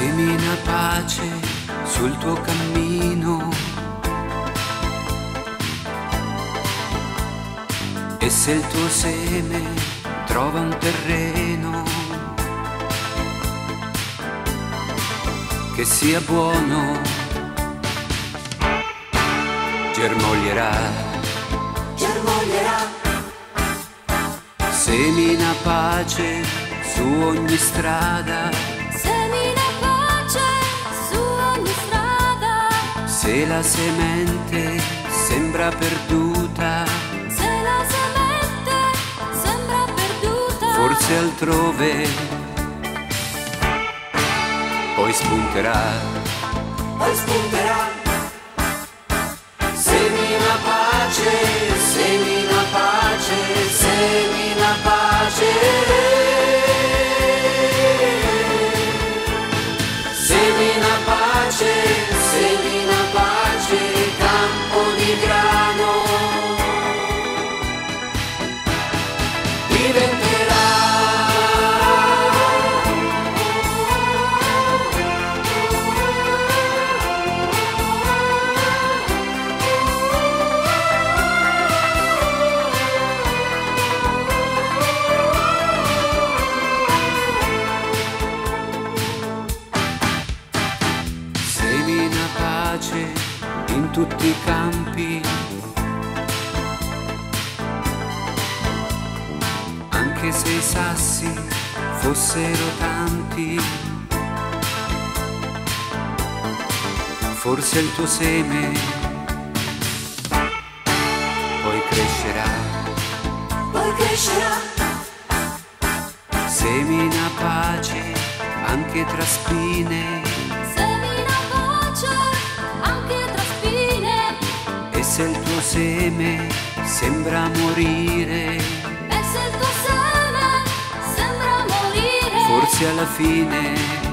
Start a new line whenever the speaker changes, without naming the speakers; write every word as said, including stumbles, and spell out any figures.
Semina pace sul tuo cammino e se il tuo seme trova un terreno che sia buono, germoglierà,
germoglierà.
Semina pace su ogni strada,
Semina pace su ogni strada.
se la semente sembra perduta,
Se la semente sembra perduta,
forse altrove poi spunterà.
poi spunterà.
Semina pace, semina pace, semina pace. Semina pace, semina pace, campo di grano diventerà. Semina pace in tutti i campi, anche se i sassi fossero tanti, forse il tuo seme poi crescerà,
Poi crescerà.
semina pace anche tra spine,
Semina pace anche tra spine.
e se il tuo seme sembra morire,
E se il tuo seme sembra morire,
forse alla fine